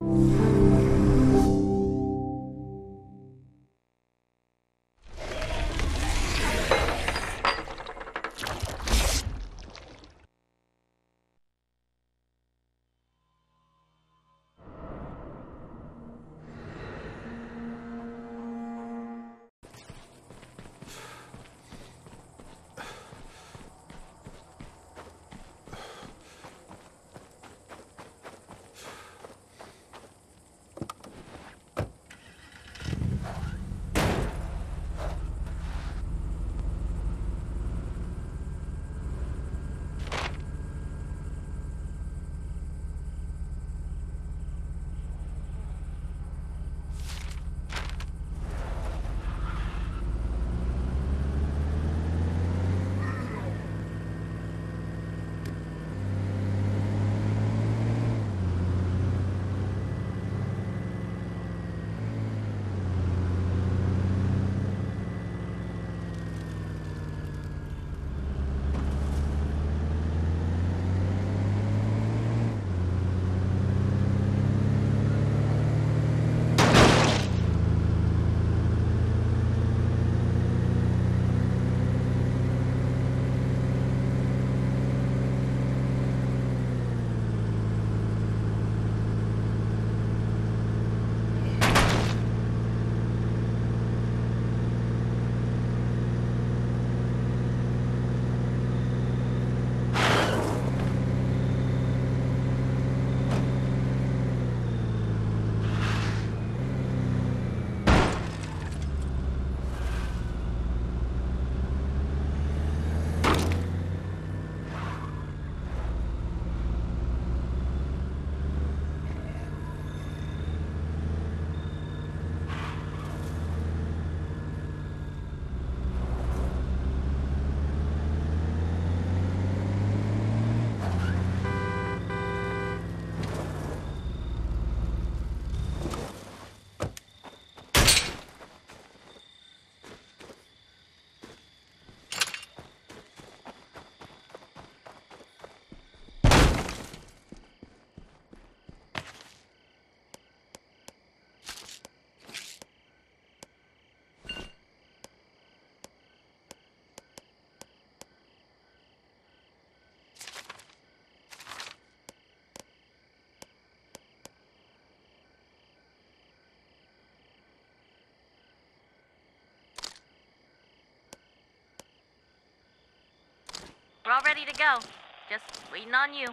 We're all ready to go. Just waiting on you.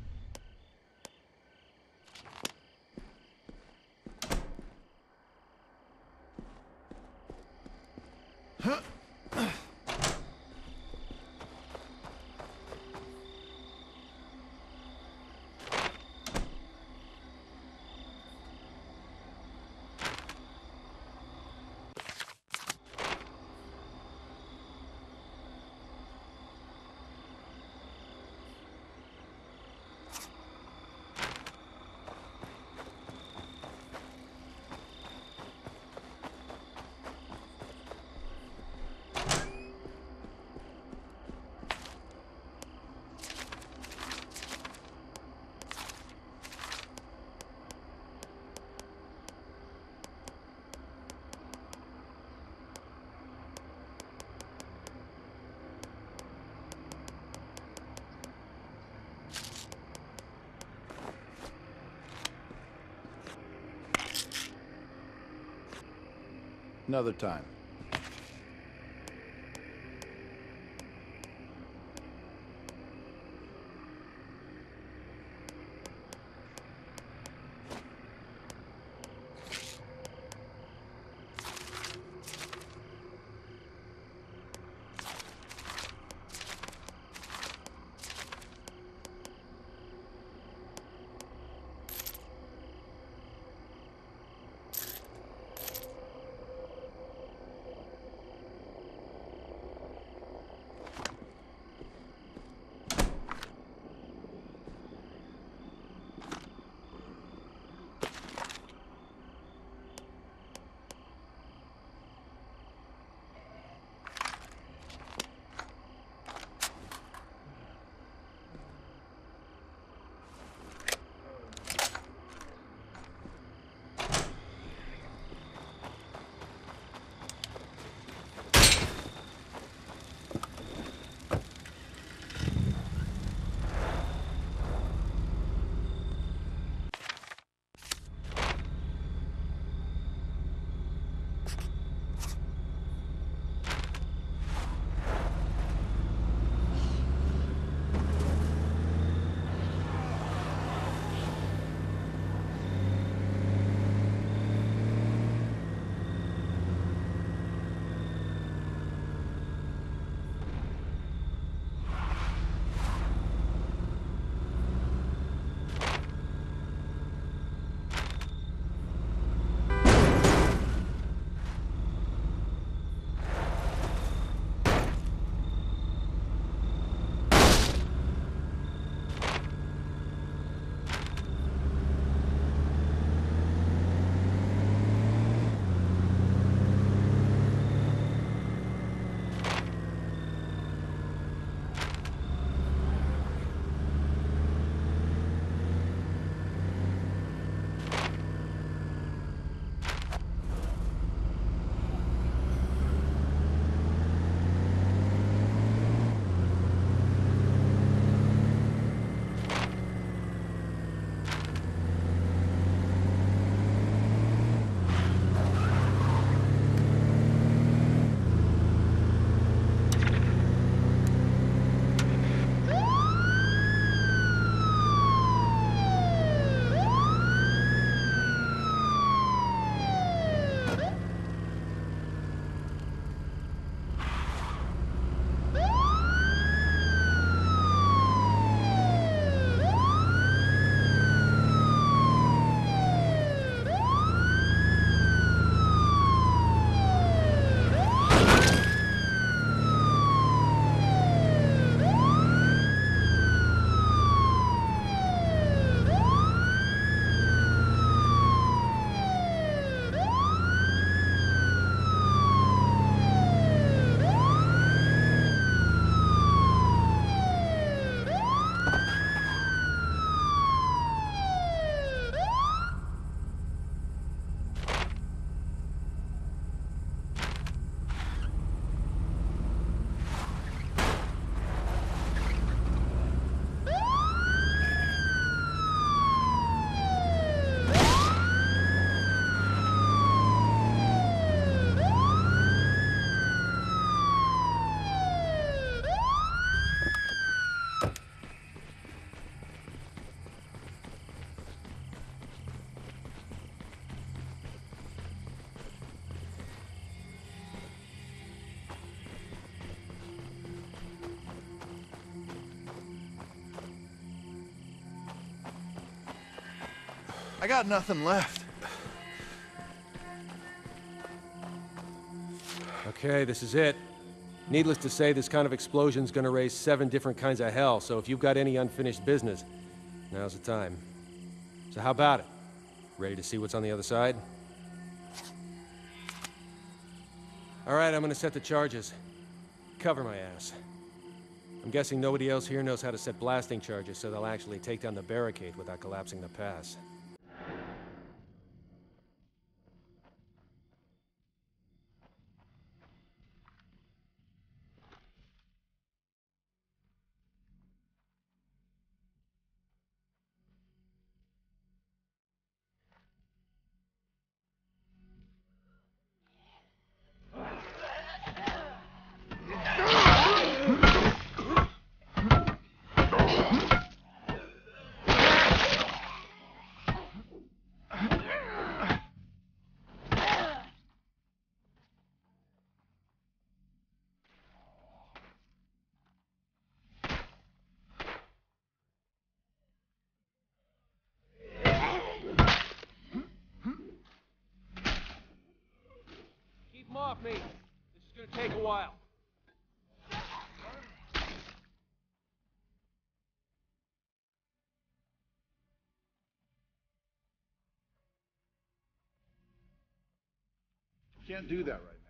Another time. I got nothing left. Okay, this is it. Needless to say, this kind of explosion's gonna raise 7 different kinds of hell, so if you've got any unfinished business, now's the time. So how about it? Ready to see what's on the other side? Alright, I'm gonna set the charges. Cover my ass. I'm guessing nobody else here knows how to set blasting charges, so they'll actually take down the barricade without collapsing the pass. Keep them off me. This is gonna take a while. Can't do that right now.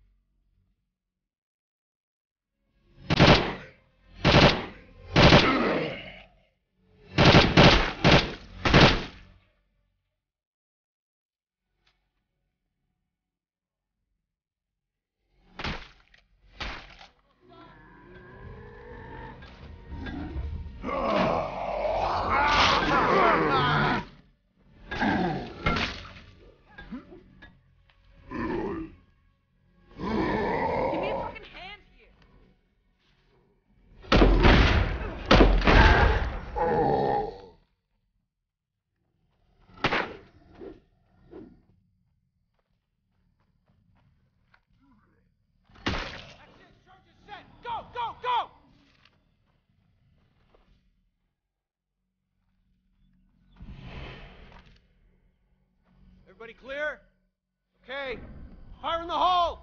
Everybody clear? Okay. Fire in the hole!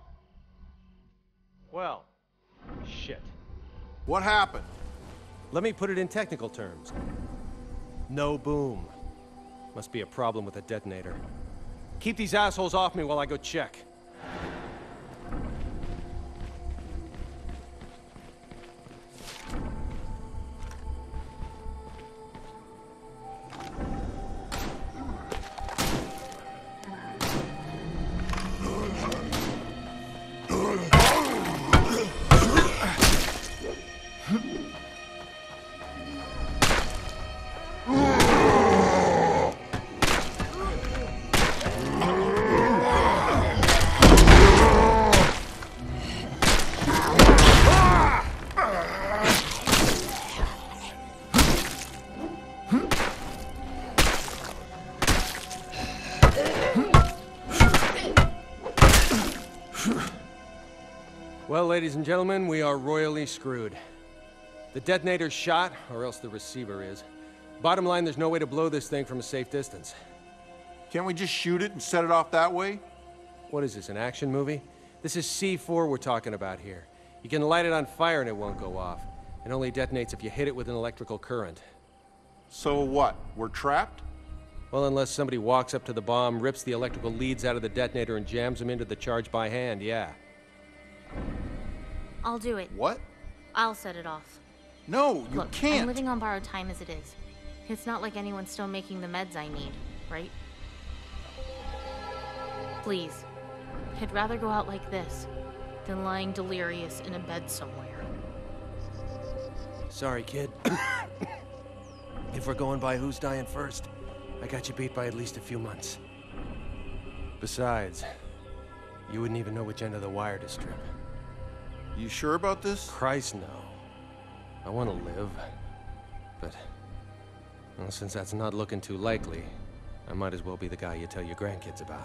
Well, shit. What happened? Let me put it in technical terms. No boom. Must be a problem with the detonator. Keep these assholes off me while I go check. Well, ladies and gentlemen, we are royally screwed. The detonator's shot, or else the receiver is. Bottom line, there's no way to blow this thing from a safe distance. Can't we just shoot it and set it off that way? What is this, an action movie? This is C4 we're talking about here. You can light it on fire and it won't go off. It only detonates if you hit it with an electrical current. So what? We're trapped? Well, unless somebody walks up to the bomb, rips the electrical leads out of the detonator and jams them into the charge by hand, yeah. I'll do it. What? I'll set it off. No, you Look, can't. I'm living on borrowed time as it is. It's not like anyone's still making the meds I need, right? Please. I'd rather go out like this than lying delirious in a bed somewhere. Sorry, kid. If we're going by who's dying first, I got you beat by at least a few months. Besides, you wouldn't even know which end of the wire to strip. You sure about this? Christ, no. I want to live. But, well, since that's not looking too likely, I might as well be the guy you tell your grandkids about.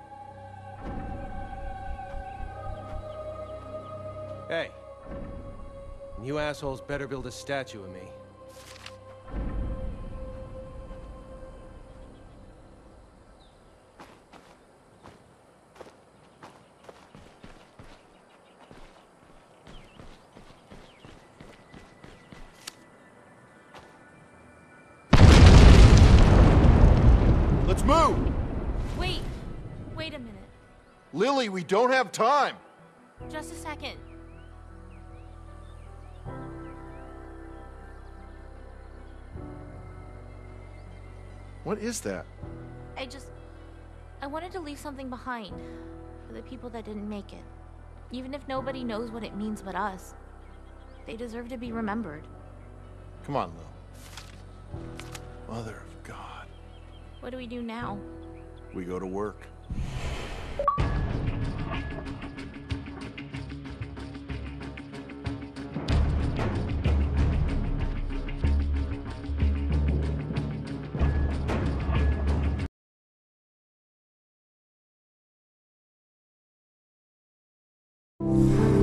Hey. You assholes better build a statue of me. Move! Wait. Wait a minute. Lily, we don't have time! Just a second. What is that? I wanted to leave something behind for the people that didn't make it. Even if nobody knows what it means but us. They deserve to be remembered. Come on, Lil. Mother of God. What do we do now? We go to work. You